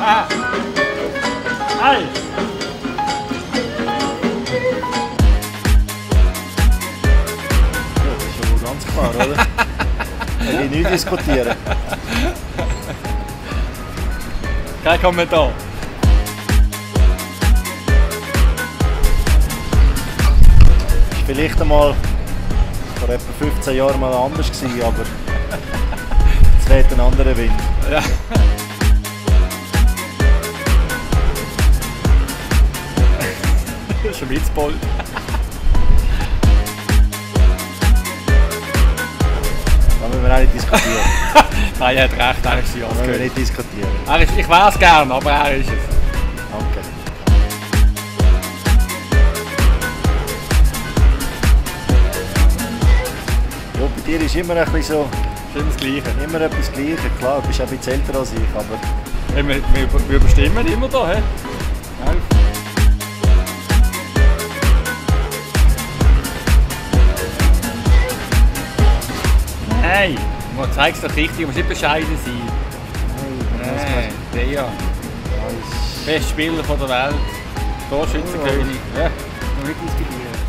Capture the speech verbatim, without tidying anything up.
Hey! Ja, das ist ja wohl ganz klar, oder? Ich will nicht diskutieren. Kein Kommentar. Das war vielleicht einmal vor etwa fünfzehn Jahren mal anders gewesen, aber es weht ein anderer Wind. Ja. Das ist ein Witzbold. Da müssen wir auch nicht diskutieren. Nein, er hat recht, er ist ja Da müssen wir nicht diskutieren. er ist, ich wäre es gern, aber er ist es. Danke. Ja, bei dir ist immer ein bisschen so, Das ist immer das Gleiche. immer etwas Gleiches. Klar, du bist ein bisschen älter als ich, aber Wir, wir, wir bestimmen immer da, hä? Nein, man zeigt es doch richtig, man muss nicht bescheiden sein. Nein, der ja. Beste Spieler von der Welt. Torschützenkönig. Ja, noch nicht diskutieren.